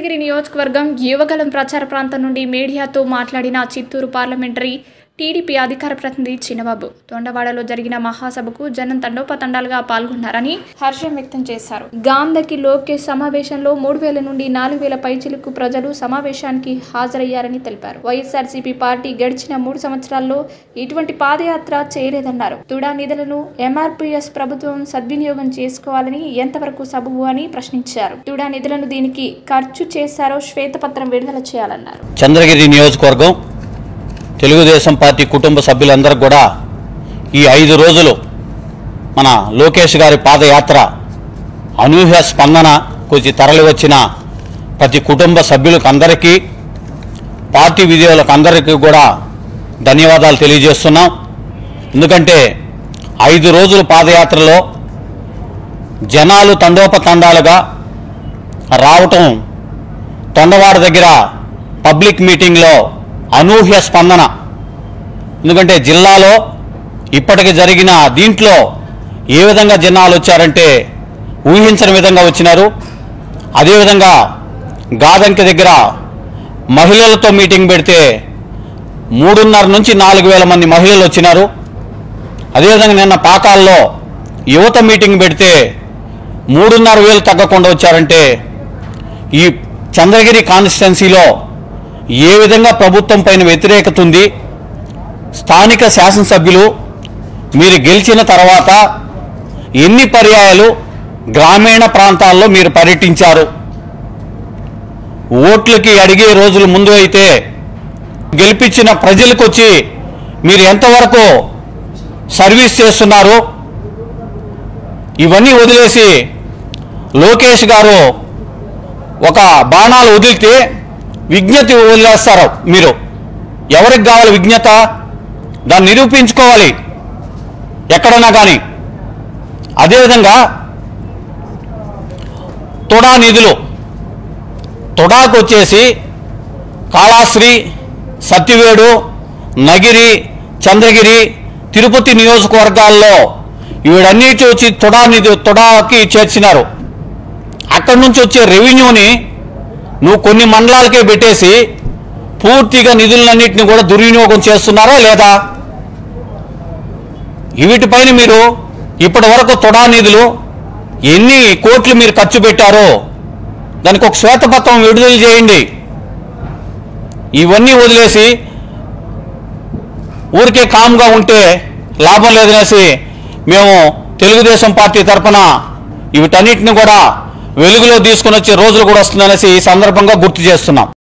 చంద్రగిరి నియోజకవర్గం యువగలం ప్రచార ప్రాంతం నుండి మీడియాతో మాట్లాడిన చిత్తూరు పార్లమెంటరీ టీడీపీ అధికార ప్రతినిధి చిన్నబాబు తొండవాడలో జరిగిన మహాసభకు జనం తండోపతండాలుగా పాల్గొన్నారని హర్షం వ్యక్తం చేశారు. గాంధకి లోకేష్ సమావేశంలో 3000 నుండి 4000 పైచిలకు ప్రజలు సమావేశానికి హాజరయ్యారని తెలిపారు. వైఎస్ఆర్సీపీ పార్టీ గడిచిన 3 సంవత్సరాల్లో ఇటువంటి పాదయాత్ర చేయలేదన్నారు. తుడా నిధులను ఎంఆర్పీఎస్ ప్రభుత్వం సద్వినియోగం చేసుకోవాలని ఎంతవరకు సబబు అని ప్రశ్నించారు. తుడా నిధులను దీనికి ఖర్చు చేశారో శ్వేతపత్రం విడుదల చేయాలన్నారు. చంద్రగిరి నియోజకవర్గం తెలుగుదేశం పార్టీ కుటుంబ సభ్యులందరూ కూడా ఈ 5 రోజులు మన లోకేష్ గారి పాదయాత్ర అనూహ్య స్పందన కొంచెం తరలి వచ్చిన ప్రతి కుటుంబ సభ్యులకు అందరికీ పార్టీ విధేయులకు అందరికీ కూడా ధన్యవాదాలు తెలియజేస్తున్నాం. ఎందుకంటే 5 రోజుల పాదయాత్రలో జనాలు తండోపతండాలుగా రావటం, తొండవాడ దగ్గర పబ్లిక్ మీటింగ్లో అనూహ్య స్పందన. ఎందుకంటే జిల్లాలో ఇప్పటికి జరిగిన దీంట్లో ఏ విధంగా జనాలు వచ్చారంటే ఊహించని విధంగా వచ్చినారు. అదేవిధంగా గాదంకి దగ్గర మహిళలతో మీటింగ్ పెడితే 3,500 నుంచి 4,000 మంది మహిళలు వచ్చినారు. అదేవిధంగా నిన్న పాకాల్లో యువత మీటింగ్ పెడితే 3,500 తగ్గకుండా వచ్చారంటే ఈ చంద్రగిరి కాన్స్టిట్యున్సీలో ఏ విధంగా ప్రభుత్వం పైన వ్యతిరేకత ఉంది. స్థానిక శాసనసభ్యులు మీరు గెలిచిన తర్వాత ఎన్ని పర్యాయాలు గ్రామీణ ప్రాంతాల్లో మీరు పర్యటించారు? ఓట్లకి అడిగే రోజుల ముందు అయితే గెలిపించిన ప్రజలకు వచ్చి మీరు ఎంతవరకు సర్వీస్ చేస్తున్నారు? ఇవన్నీ వదిలేసి లోకేష్ గారు ఒక బాణాలు వదిలితే విజ్ఞత వదిలేస్తారు. మీరు ఎవరికి కావాలి విజ్ఞత? దాన్ని నిరూపించుకోవాలి ఎక్కడైనా కానీ. అదేవిధంగా తుడా నిధులు, తుడాకు వచ్చేసి కాళాశ్రీ, సత్యవేడు, నగిరి, చంద్రగిరి, తిరుపతి నియోజకవర్గాల్లో వీడన్నిటి వచ్చి తుడాకి చేర్చినారు. అక్కడి నుంచి వచ్చే రెవెన్యూని నువ్వు కొన్ని మండలాలకే పెట్టేసి పూర్తిగా నిధులన్నింటినీ కూడా దుర్వినియోగం చేస్తున్నారా లేదా? వీటిపైన మీరు ఇప్పటి వరకు తుడా నిధులు ఎన్ని కోట్లు మీరు ఖర్చు పెట్టారో దానికి ఒక శ్వేతపత్రం విడుదల చేయండి. ఇవన్నీ వదిలేసి ఊరికే కామ్గా ఉంటే లాభం లేదనేసి మేము తెలుగుదేశం పార్టీ తరఫున వీటన్నిటిని కూడా వెలుగులో తీసుకుని వచ్చే రోజులు కూడా వస్తుందనేసి ఈ సందర్భంగా గుర్తు చేస్తున్నాం.